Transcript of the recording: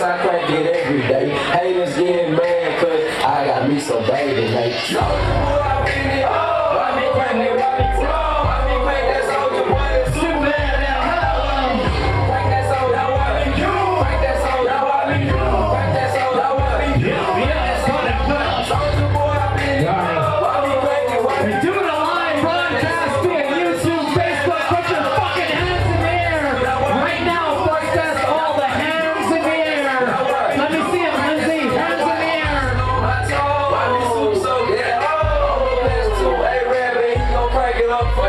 guess I crack it every day. Haters getting mad cause I got me some baby, mate. Soldier boy, I been it all. Why me crack it, why me flow? Why me crack that soldier boy? That's Superman now. Crack that soldier, now why me you? Crack that soldier, now why me you? Crack that soldier, now why me you? Soldier boy, I been it all. Why me crack it, why me Doing a live broadcast via YouTube, Facebook. Put your fucking hands in the air right now. Broadcast all the hands in the air. Let me see them, Lindsay. Hands in the air. Why me so yeah? Oh, that's too. Hey, Rabbit, he gon' crank it up.